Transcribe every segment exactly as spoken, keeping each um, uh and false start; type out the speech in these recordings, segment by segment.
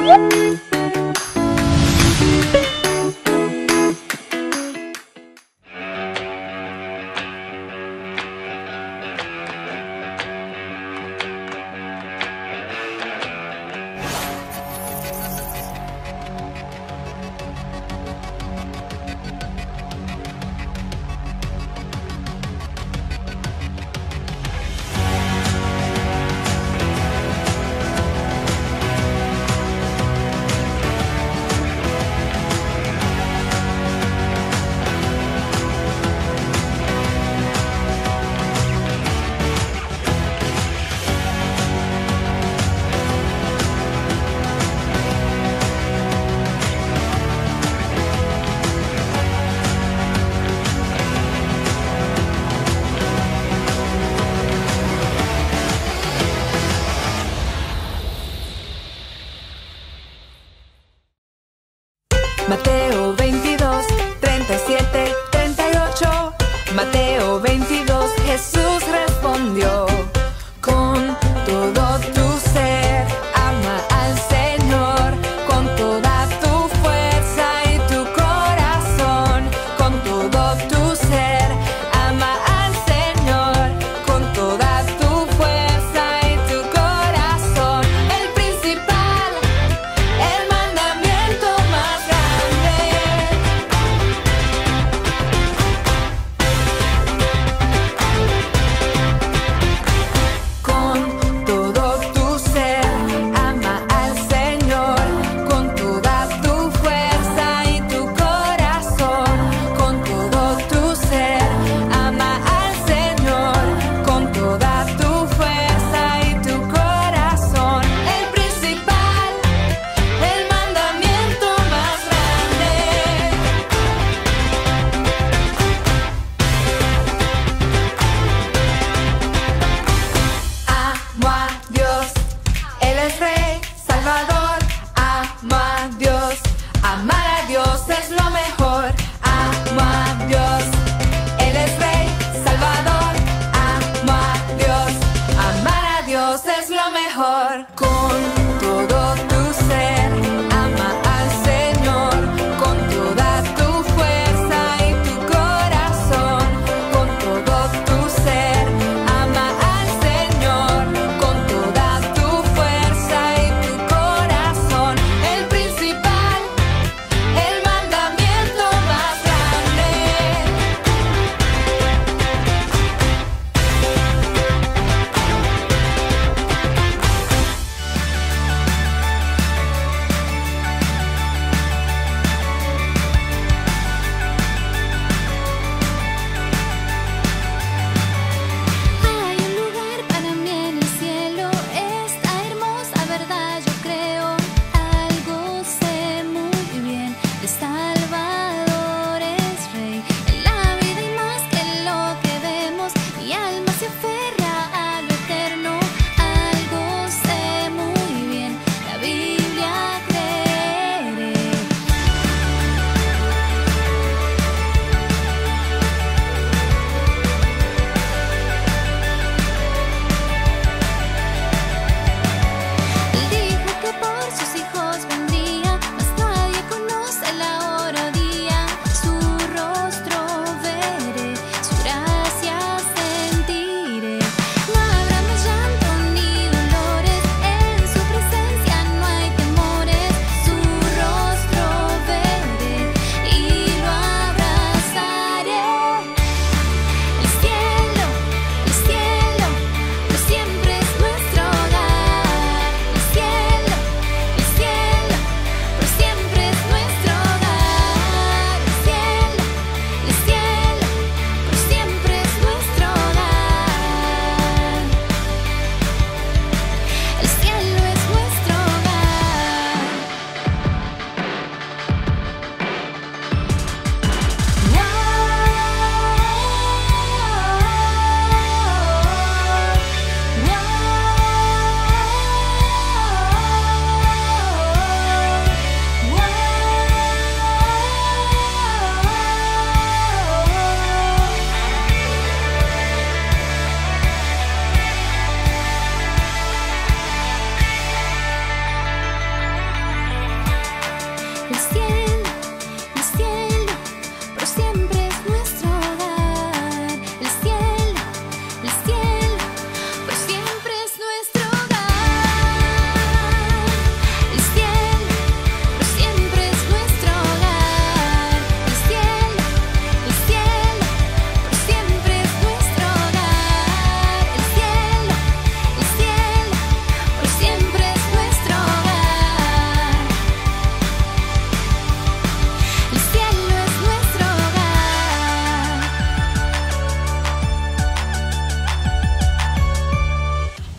Mateo veintidós, treinta y siete, treinta y ocho. Mateo veintidós, Jesús respondió: con todo tu ser, ama al Señor, con toda tu fuerza y tu corazón. Con todo tu ser, ama al Señor, con toda tu fuerza y tu corazón. El principal, el mandamiento más grande.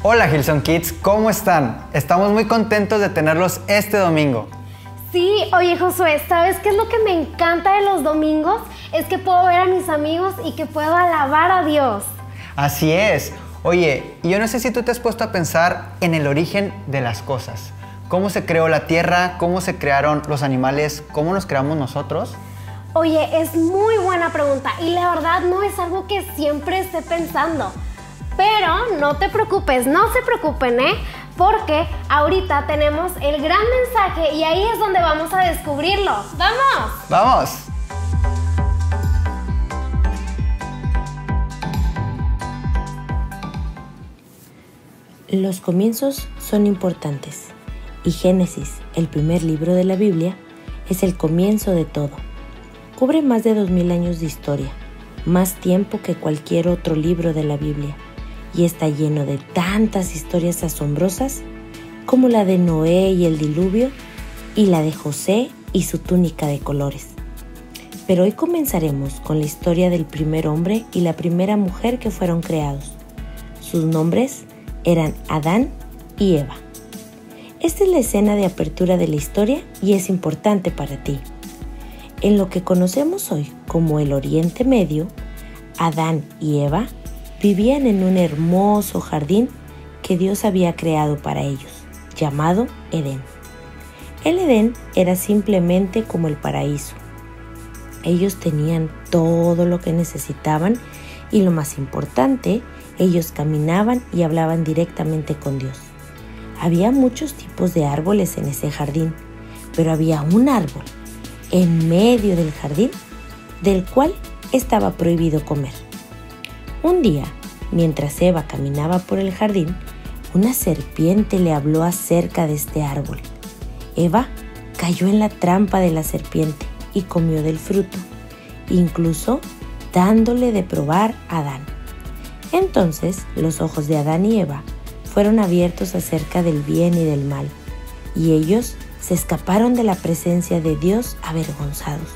Hola Hillsong Kids, ¿cómo están? Estamos muy contentos de tenerlos este domingo. Sí, oye Josué, ¿sabes qué es lo que me encanta de los domingos? Es que puedo ver a mis amigos y que puedo alabar a Dios. Así es. Oye, yo no sé si tú te has puesto a pensar en el origen de las cosas. ¿Cómo se creó la tierra? ¿Cómo se crearon los animales? ¿Cómo nos creamos nosotros? Oye, es muy buena pregunta y la verdad no es algo que siempre esté pensando. Pero no te preocupes, no se preocupen, ¿eh? Porque ahorita tenemos el gran mensaje y ahí es donde vamos a descubrirlo. ¡Vamos! ¡Vamos! Los comienzos son importantes y Génesis, el primer libro de la Biblia, es el comienzo de todo. Cubre más de dos mil años de historia, más tiempo que cualquier otro libro de la Biblia, y está lleno de tantas historias asombrosas como la de Noé y el diluvio y la de José y su túnica de colores. Pero hoy comenzaremos con la historia del primer hombre y la primera mujer que fueron creados. Sus nombres eran Adán y Eva. Esta es la escena de apertura de la historia y es importante para ti. En lo que conocemos hoy como el Oriente Medio, Adán y Eva vivían en un hermoso jardín que Dios había creado para ellos, llamado Edén. El Edén era simplemente como el paraíso. Ellos tenían todo lo que necesitaban y lo más importante, ellos caminaban y hablaban directamente con Dios. Había muchos tipos de árboles en ese jardín, pero había un árbol en medio del jardín del cual estaba prohibido comer. Un día, mientras Eva caminaba por el jardín, una serpiente le habló acerca de este árbol. Eva cayó en la trampa de la serpiente y comió del fruto, incluso dándole de probar a Adán. Entonces, los ojos de Adán y Eva fueron abiertos acerca del bien y del mal, y ellos se escaparon de la presencia de Dios avergonzados.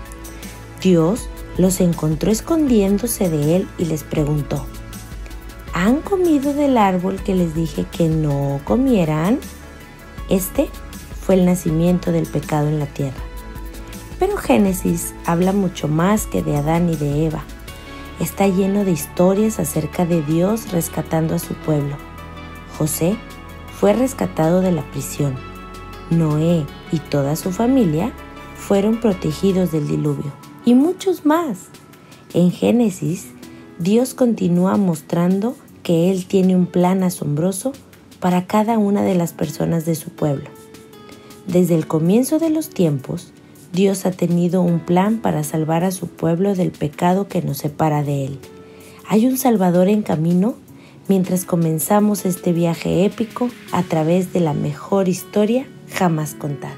Dios los encontró escondiéndose de él y les preguntó: ¿han comido del árbol que les dije que no comieran? Este fue el nacimiento del pecado en la tierra. Pero Génesis habla mucho más que de Adán y de Eva. Está lleno de historias acerca de Dios rescatando a su pueblo. José fue rescatado de la prisión. Noé y toda su familia fueron protegidos del diluvio. Y muchos más. En Génesis, Dios continúa mostrando que Él tiene un plan asombroso para cada una de las personas de su pueblo. Desde el comienzo de los tiempos, Dios ha tenido un plan para salvar a su pueblo del pecado que nos separa de Él. Hay un Salvador en camino mientras comenzamos este viaje épico a través de la mejor historia jamás contada.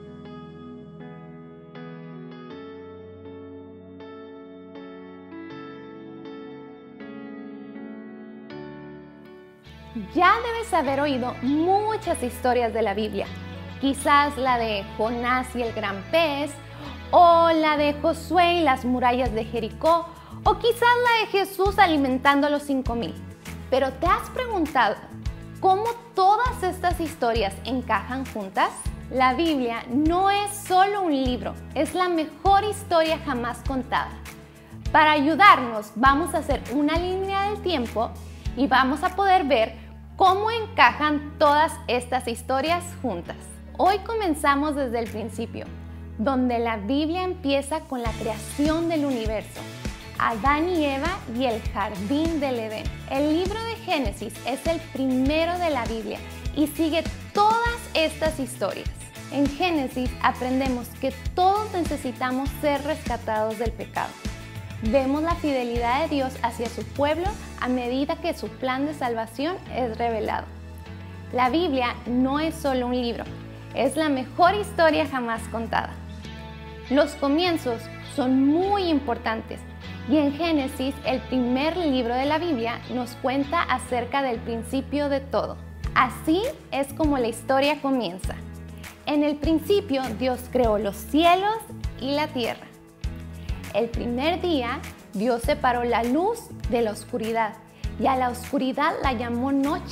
Ya debes haber oído muchas historias de la Biblia, quizás la de Jonás y el gran pez, o la de Josué y las murallas de Jericó, o quizás la de Jesús alimentando a los cinco mil. Pero ¿te has preguntado cómo todas estas historias encajan juntas? La Biblia no es solo un libro, es la mejor historia jamás contada. Para ayudarnos, vamos a hacer una línea del tiempo y vamos a poder ver cómo encajan todas estas historias juntas. Hoy comenzamos desde el principio, donde la Biblia empieza con la creación del universo, Adán y Eva y el jardín del Edén. El libro de Génesis es el primero de la Biblia y sigue todas estas historias. En Génesis aprendemos que todos necesitamos ser rescatados del pecado. Vemos la fidelidad de Dios hacia su pueblo a medida que su plan de salvación es revelado. La Biblia no es solo un libro, es la mejor historia jamás contada. Los comienzos son muy importantes y en Génesis, el primer libro de la Biblia, nos cuenta acerca del principio de todo. Así es como la historia comienza. En el principio, Dios creó los cielos y la tierra. El primer día, Dios separó la luz de la oscuridad y a la oscuridad la llamó noche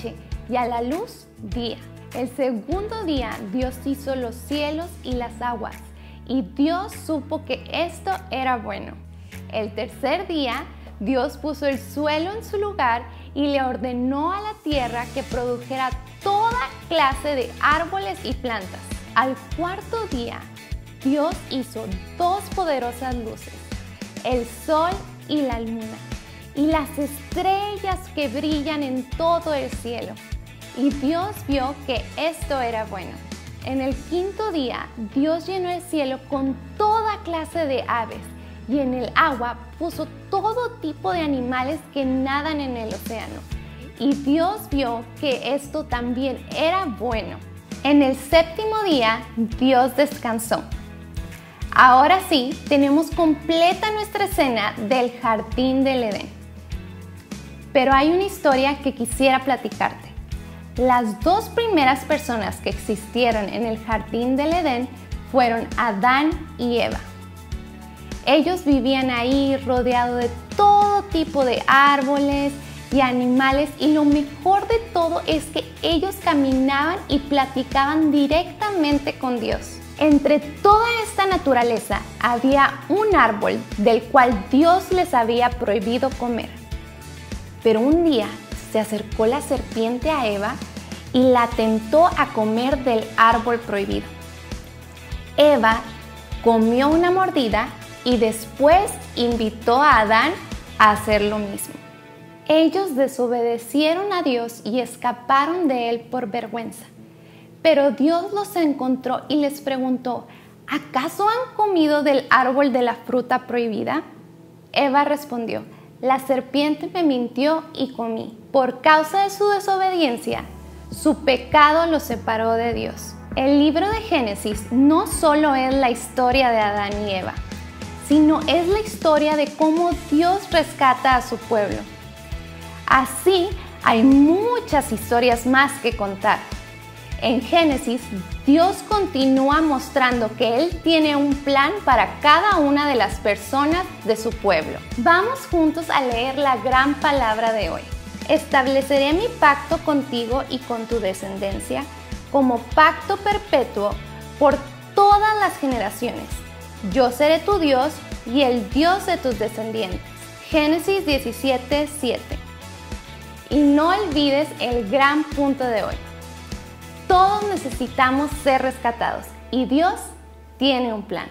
y a la luz día. El segundo día Dios hizo los cielos y las aguas, y Dios supo que esto era bueno. El tercer día Dios puso el suelo en su lugar y le ordenó a la tierra que produjera toda clase de árboles y plantas. Al cuarto día Dios hizo dos poderosas luces, el sol y la luna, y las estrellas que brillan en todo el cielo. Y Dios vio que esto era bueno. En el quinto día, Dios llenó el cielo con toda clase de aves, y en el agua puso todo tipo de animales que nadan en el océano. Y Dios vio que esto también era bueno. En el séptimo día, Dios descansó. Ahora sí, tenemos completa nuestra escena del jardín del Edén. Pero hay una historia que quisiera platicarte. Las dos primeras personas que existieron en el jardín del Edén fueron Adán y Eva. Ellos vivían ahí rodeados de todo tipo de árboles y animales, y lo mejor de todo es que ellos caminaban y platicaban directamente con Dios. Entre toda esta naturaleza había un árbol del cual Dios les había prohibido comer. Pero un día se acercó la serpiente a Eva y la tentó a comer del árbol prohibido. Eva comió una mordida y después invitó a Adán a hacer lo mismo. Ellos desobedecieron a Dios y escaparon de él por vergüenza. Pero Dios los encontró y les preguntó, ¿acaso han comido del árbol de la fruta prohibida? Eva respondió, la serpiente me mintió y comí. Por causa de su desobediencia, su pecado los separó de Dios. El libro de Génesis no solo es la historia de Adán y Eva, sino es la historia de cómo Dios rescata a su pueblo. Así, hay muchas historias más que contar. En Génesis, Dios continúa mostrando que Él tiene un plan para cada una de las personas de su pueblo. Vamos juntos a leer la gran palabra de hoy. Estableceré mi pacto contigo y con tu descendencia como pacto perpetuo por todas las generaciones. Yo seré tu Dios y el Dios de tus descendientes. Génesis diecisiete, siete. Y no olvides el gran punto de hoy. Todos necesitamos ser rescatados y Dios tiene un plan.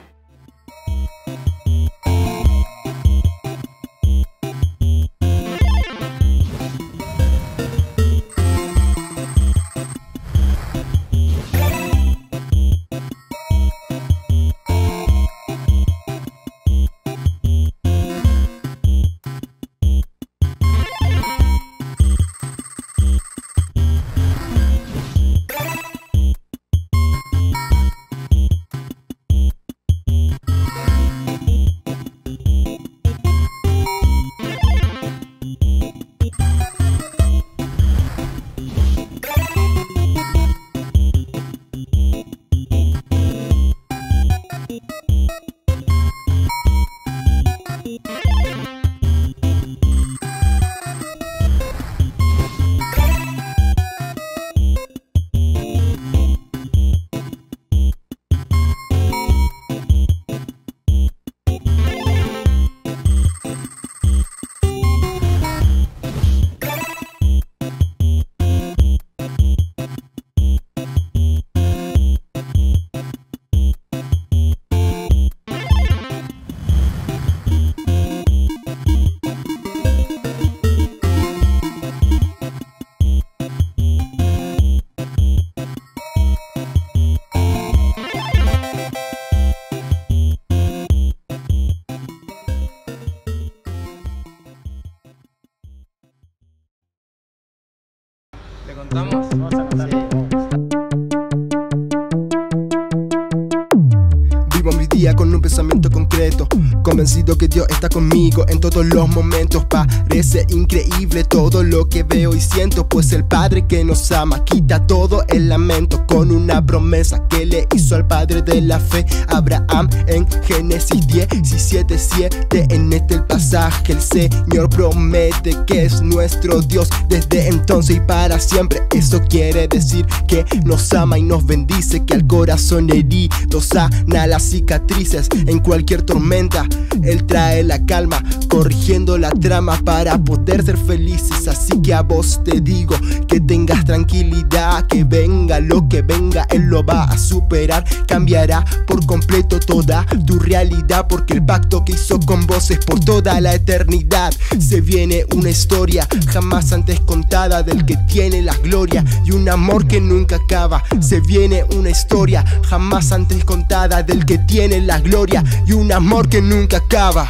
día con un pensamiento concreto, convencido que Dios está conmigo en todos los momentos. Parece increíble todo lo que veo y siento, pues el Padre que nos ama quita todo el lamento, con una promesa que le hizo al padre de la fe, Abraham, en Génesis diecisiete siete. En este el pasaje el Señor promete que es nuestro Dios desde entonces y para siempre. Eso quiere decir que nos ama y nos bendice, que al corazón herido sana las cicatrices en cualquier tormenta. Él trae la calma, corrigiendo la trama para poder ser felices. Así que a vos te digo que tengas tranquilidad, que venga lo que venga, Él lo va a superar. Cambiará por completo toda tu realidad, porque el pacto que hizo con vos es por toda la eternidad. Se viene una historia jamás antes contada del que tiene la gloria y un amor que nunca acaba. Se viene una historia jamás antes contada del que tiene la gloria y un amor que nunca acaba.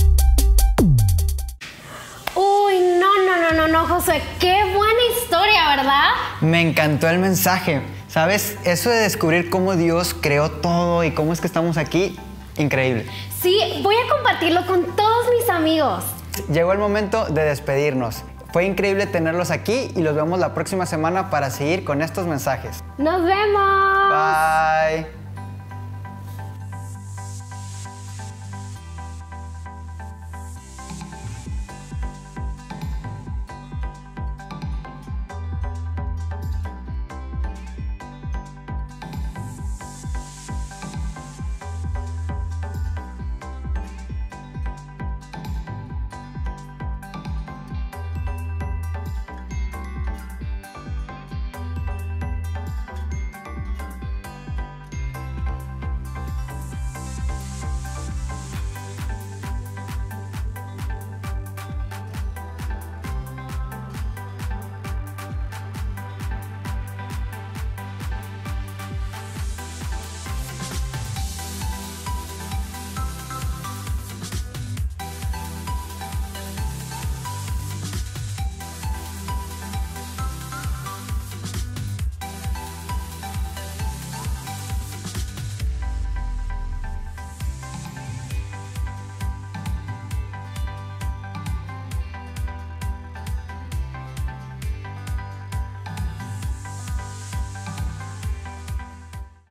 Uy, no, no, no, no, no, Josué, qué buena historia, ¿verdad? Me encantó el mensaje. ¿Sabes? Eso de descubrir cómo Dios creó todo y cómo es que estamos aquí, increíble. Sí, voy a compartirlo con todos mis amigos. Llegó el momento de despedirnos. Fue increíble tenerlos aquí y los vemos la próxima semana para seguir con estos mensajes. ¡Nos vemos! Bye.